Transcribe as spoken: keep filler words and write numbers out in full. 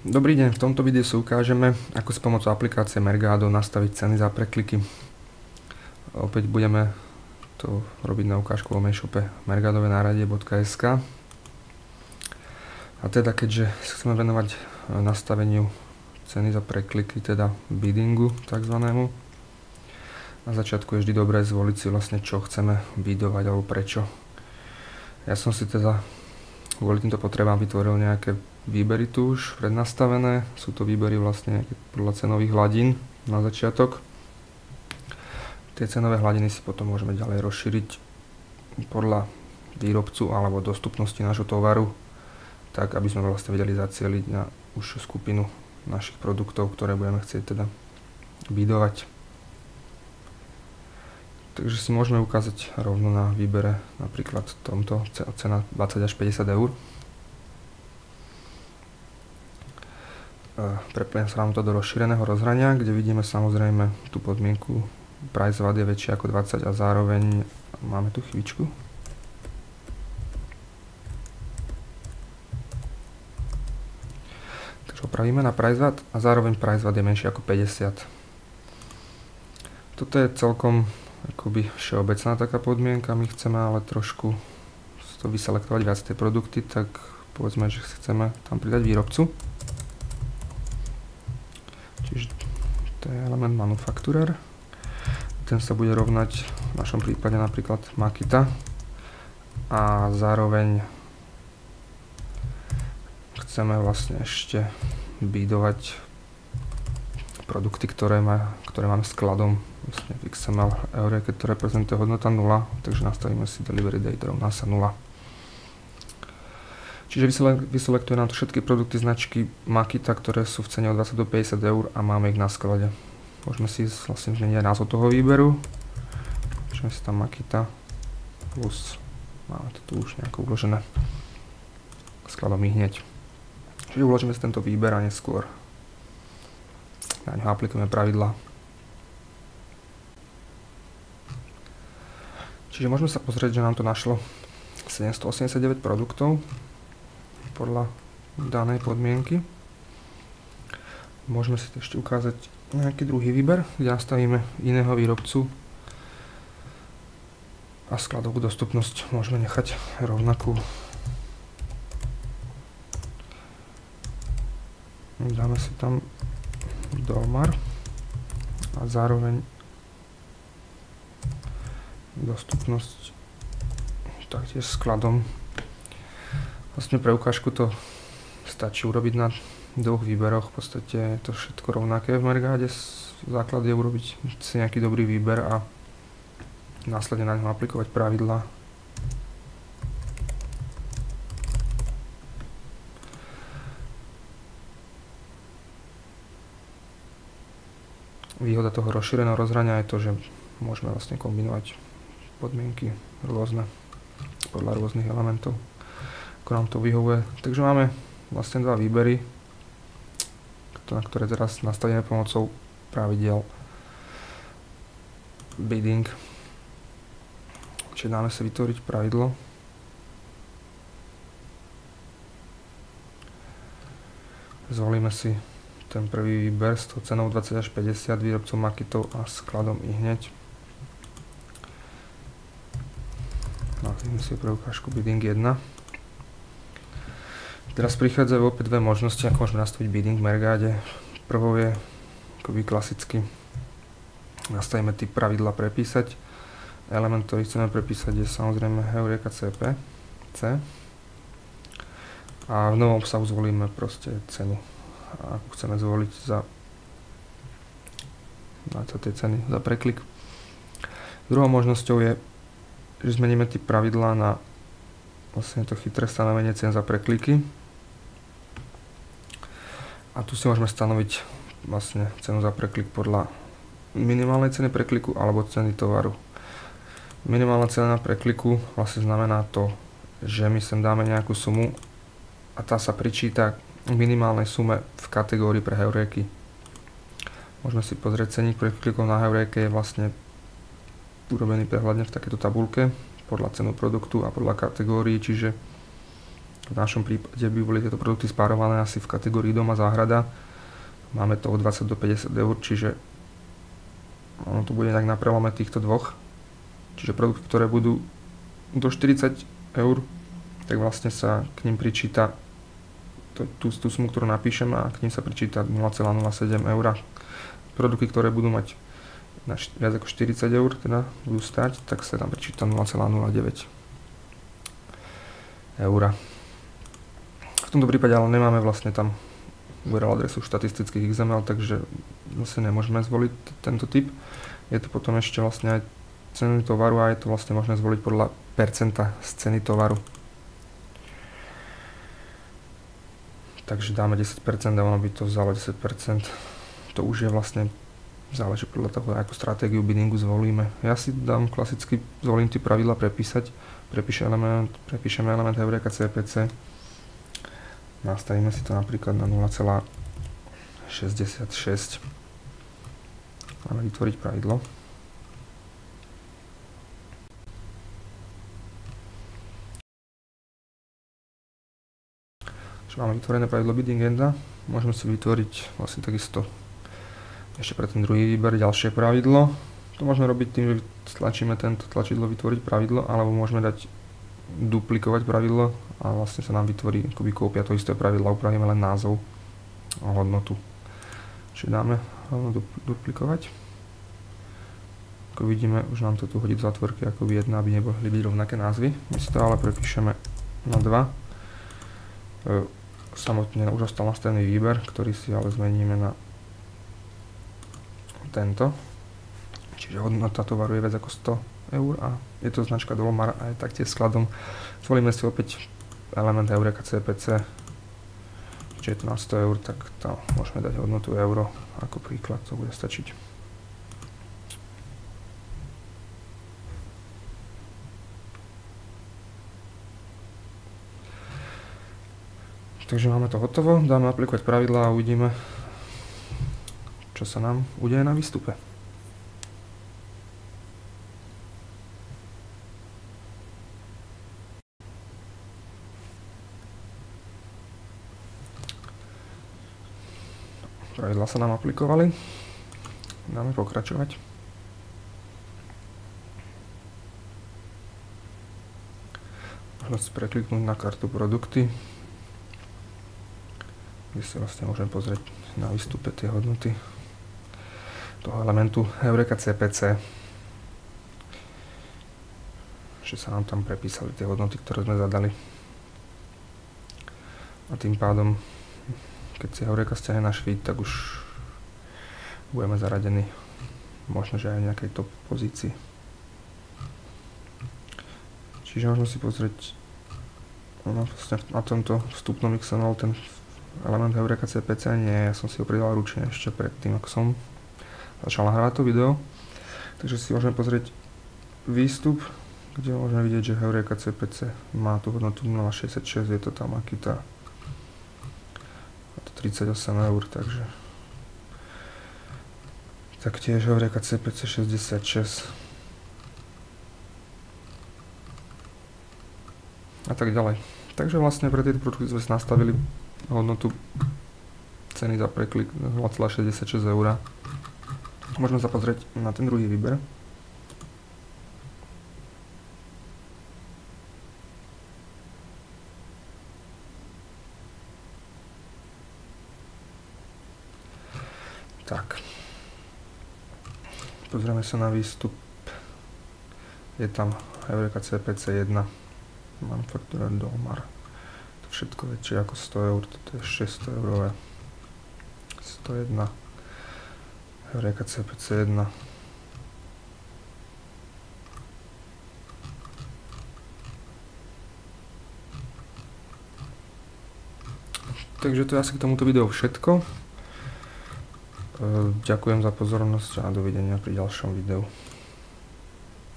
Dobrý deň, v tomto videu si ukážeme, ako s pomocou aplikácie Mergado nastaviť ceny za prekliky. Opäť budeme to robiť na ukážkovom e-shope mergadové náradie bodka es ká. A teda keďže sa chceme venovať nastaveniu ceny za prekliky, teda biddingu takzvanému, na začiatku je vždy dobré zvoliť si vlastne, čo chceme bidovať alebo prečo. Ja som si teda kvôli týmto potrebám vytvoril nejaké výbery tu už prednastavené. Sú to výbery vlastne podľa cenových hladín na začiatok. Tie cenové hladiny si potom môžeme ďalej rozšíriť podľa výrobcu alebo dostupnosti nášho tovaru, tak aby sme vlastne vedeli zacieliť na užšiu skupinu našich produktov, ktoré budeme chcieť teda bidovať. Takže si môžeme ukázať rovno na výbere napríklad tomto, cena dvadsať až päťdesiat eur. Prepnem sa nám to do rozšíreného rozhrania, kde vidíme samozrejme tú podmienku price watt je väčší ako dvadsať a zároveň máme tu chvíľku. Takže opravíme na price watt a zároveň price watt je menší ako päťdesiat. Toto je celkom akoby všeobecná taká podmienka, my chceme ale trošku to vyselektovať viac tie produkty, tak povedzme, že chceme tam pridať výrobcu. Čiže to je element manufakturer. Ten sa bude rovnať v našom prípade napríklad Makita a zároveň chceme vlastne ešte bidovať produkty, ktoré, má, ktoré máme skladom vlastne v iks em el Eureka, ktoré reprezentuje hodnota nula, takže nastavíme si delivery date rovná sa nula. Čiže vyselektuje nám to všetky produkty značky Makita, ktoré sú v cene od dvadsať do päťdesiat eur a máme ich na sklade. Môžeme si vlastne zmeniť aj názov toho výberu. Môžeme si tam Makita plus, máme to tu už nejako uložené skladom i hneď. Čiže uložíme si tento výber a neskôr na ňo aplikujeme pravidlá. Čiže môžeme sa pozrieť, že nám to našlo sedemstoosemdesiatdeväť produktov podľa danej podmienky. Môžeme si ešte ukázať nejaký druhý výber, kde nastavíme iného výrobcu a skladovú dostupnosť môžeme nechať rovnakú. Dáme si tam Dolmar a zároveň dostupnosť taktiež skladom. Vlastne pre ukážku to stačí urobiť na dvoch výberoch, v podstate je to všetko rovnaké v Mergáde. Základ je urobiť si nejaký dobrý výber a následne na ňom aplikovať pravidlá. Výhoda toho rozšíreného rozhrania je to, že môžeme vlastne kombinovať podmienky rôzne podľa rôznych elementov, ako nám to vyhovuje. Takže máme vlastne dva výbery, na ktoré teraz nastavíme pomocou pravidiel bidding. Čiže dáme sa vytvoriť pravidlo. Zvolíme si ten prvý výber s tou cenou dvadsať až päťdesiat, výrobcom Makitov a skladom i hneď. Nazvime si pre ukážku bidding jeden. Teraz prichádzajú opäť dve možnosti, ako môžeme nastaviť bidding v Mergáde. Prvou je akoby klasicky nastavíme typ pravidla prepísať. Element, ktorý chceme prepísať, je samozrejme Eureka cé pé C. A v novom obsahu zvolíme proste cenu. A ako chceme zvoliť za, za tie ceny za preklik. Druhou možnosťou je, že zmeníme typ pravidla na vlastne to chytré stanovenie cien za prekliky. A tu si môžeme stanoviť vlastne cenu za preklik podľa minimálnej ceny prekliku alebo ceny tovaru. Minimálna cena prekliku vlastne znamená to, že my sem dáme nejakú sumu a tá sa pričíta k minimálnej sume v kategórii pre Heuréky. Môžeme si pozrieť cenník preklikov na Heureke, je vlastne urobený prehľadne v takéto tabuľke podľa cenu produktu a podľa kategórií, čiže V našom prípade by boli tieto produkty spárované asi v kategórii dom a záhrada. Máme to od dvadsať do päťdesiat eur, čiže ono to bude tak na prelome týchto dvoch. Čiže produkty, ktoré budú do štyridsať eur, tak vlastne sa k nim pričíta tú, tú sumu, ktorú napíšem, a k nim sa pričíta nula celá nula sedem eur. Produkty, ktoré budú mať na viac ako štyridsať eur, teda budú stať, tak sa tam pričíta nula celá nula deväť eur. V tomto prípade ale nemáme vlastne tam ú er el adresu štatistických iks em el, takže vlastne nemôžeme zvoliť tento typ. Je to potom ešte vlastne aj ceny tovaru a je to vlastne možné zvoliť podľa percenta z ceny tovaru. Takže dáme desať percent a ono by to vzalo desať percent. To už je vlastne, záleží podľa toho, akú stratégiu biddingu zvolíme. Ja si dám klasicky, zvolím tie pravidla prepísať, prepíšem element, prepíšeme element Heureka cé pé cé. Nastavíme si to napríklad na nula celá šesťdesiatšesť. Máme vytvoriť pravidlo. Čiže máme vytvorené pravidlo bidding enda. Môžeme si vytvoriť vlastne takisto ešte pre ten druhý výber ďalšie pravidlo. To môžeme robiť tým, že stlačíme tento tlačidlo vytvoriť pravidlo, alebo môžeme dať duplikovať pravidlo a vlastne sa nám vytvorí akoby kópia to isté pravidla, upravíme len názov a hodnotu. Čiže dáme rovno duplikovať. Ako vidíme, už nám to tu hodí do zátvorky akoby jedna, aby neboli byť rovnaké názvy. My si to ale prepíšeme na dva. E, samotne už ostal nastavený výber, ktorý si ale zmeníme na tento. Čiže hodnota tovaru je viac ako sto eur a je to značka Dolomar a je taktiež skladom. Zvolíme si opäť element Heureka cé pé cé, čiže je to na sto eur, tak tam môžeme dať hodnotu euro ako príklad, to bude stačiť. Takže máme to hotovo, dáme aplikovať pravidlá a uvidíme, čo sa nám udeje na výstupe. Pravidlá sa nám aplikovali. Dáme pokračovať. Môžeme si prekliknúť na kartu produkty, kde si vlastne môžem pozrieť na výstupe tie hodnoty toho elementu Heureka cé pé cé. Že sa nám tam prepísali tie hodnoty, ktoré sme zadali. A tým pádom, keď si Heureka stiahne na švít, tak už budeme zaradení možno, že aj v nejakej top pozícii. Čiže môžeme si pozrieť no, vlastne na tomto vstupnom iks em el ten element Heureka cé pé cé nie, ja som si ho pridal ručne ešte predtým, ako som začal nahrávať to video. Takže si môžeme pozrieť výstup, kde môžeme vidieť, že Heureka cé pé cé má tú hodnotu nula celá šesťdesiatšesť, je to tam aký tá tridsaťosem eur, takže taktiež Heureka cé pé cé šesťdesiatšesť a tak ďalej. Takže vlastne pre tieto produkty sme si nastavili hodnotu ceny za preklik nula celá šesťdesiatšesť eur. Môžeme sa pozrieť na ten druhý výber. Tak. Pozrieme sa na výstup. Je tam Heureka cé pé cé jedna. Manufaktura Dolomar. To všetko väčšie ako sto eur. Toto je šesťsto eurové. sto jedna. Heureka cé pé cé jedna. Takže to je asi k tomuto videu všetko. Ďakujem za pozornosť a dovidenia pri ďalšom videu.